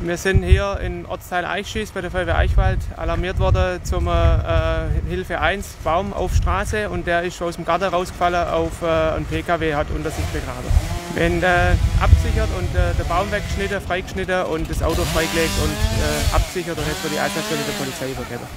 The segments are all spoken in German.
Wir sind hier im Ortsteil Eichschieß bei der Feuerwehr Eichwald alarmiert worden zum Hilfe 1 Baum auf Straße, und der ist aus dem Garten rausgefallen auf einen PKW, hat unter sich begraben. Wir haben abgesichert und den Baum weggeschnitten, freigeschnitten und das Auto freigelegt und abgesichert und jetzt für die Einsatzstelle der Polizei übergeben.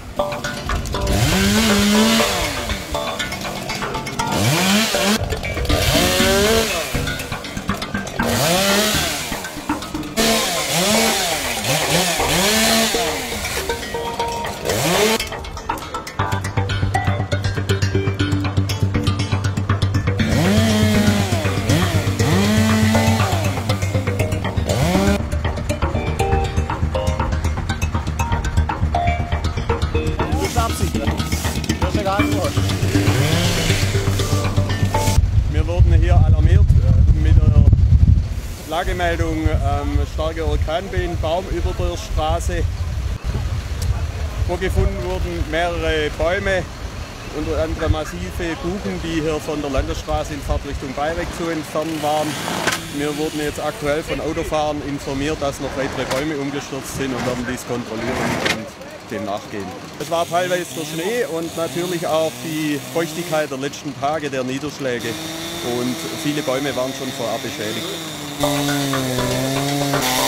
Wir wurden hier alarmiert mit der Lagemeldung starker Orkanwind, Baum über der Straße, wo gefunden wurden mehrere Bäume, unter anderem massive Buchen, die hier von der Landesstraße in Fahrtrichtung Beiweg zu entfernen waren. Wir wurden jetzt aktuell von Autofahrern informiert, dass noch weitere Bäume umgestürzt sind, und werden dies kontrollieren und dem nachgehen. Es war teilweise der Schnee und natürlich auch die Feuchtigkeit der letzten Tage der Niederschläge, und viele Bäume waren schon vorab beschädigt.